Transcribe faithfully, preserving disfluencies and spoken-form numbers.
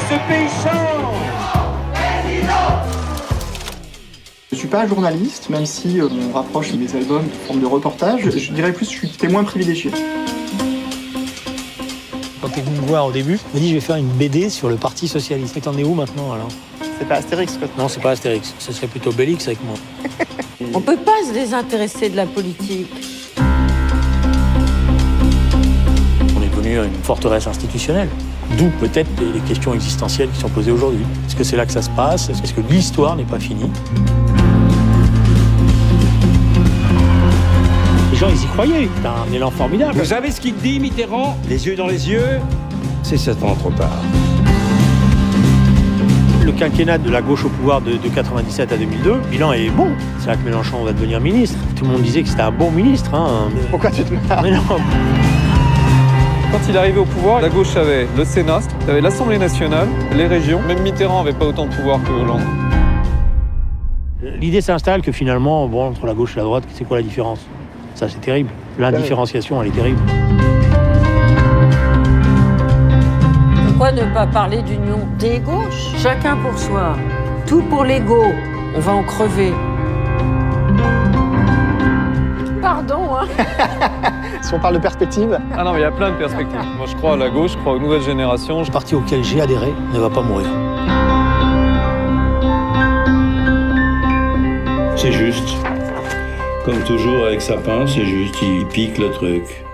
ce pays change. Je suis pas journaliste, même si euh, on rapproche mes albums de forme de reportage. Je dirais plus que je suis témoin privilégié. Quand t'es venu me voir au début, il m'a dit je vais faire une B D sur le Parti Socialiste. Et t'en es où maintenant alors? C'est pas Astérix, quoi. Non, c'est pas Astérix. Ce serait plutôt Bélix avec moi. On peut pas se désintéresser de la politique. On est devenu une forteresse institutionnelle. D'où peut-être les questions existentielles qui sont posées aujourd'hui. Est-ce que c'est là que ça se passe? Est-ce que l'histoire n'est pas finie? Les gens, ils y croyaient. C'était un élan formidable. Vous savez ce qu'il dit, Mitterrand? Les yeux dans les yeux, c'est sept ans trop tard. Le quinquennat de la gauche au pouvoir de, de quatre-vingt-dix-sept à deux mille deux, le bilan est bon. C'est là que Mélenchon va devenir ministre. Tout le monde disait que c'était un bon ministre. Hein. Pourquoi tu te marres? Mais non. Quand il est arrivé au pouvoir, la gauche avait le Sénat, avait l'Assemblée nationale, les régions. Même Mitterrand n'avait pas autant de pouvoir que Hollande. L'idée s'installe que finalement, bon, entre la gauche et la droite, c'est quoi la différence? Ça, c'est terrible. L'indifférenciation, elle est terrible. Pourquoi ne pas parler d'union des gauches? Chacun pour soi. Tout pour l'ego. On va en crever. Pardon, hein. Si on parle de perspective. Ah non, mais il y a plein de perspectives. Moi, je crois à la gauche, je crois aux nouvelles générations. Le parti auquel j'ai adhéré ne va pas mourir. C'est juste. Comme toujours avec Sapin, c'est juste, il pique le truc.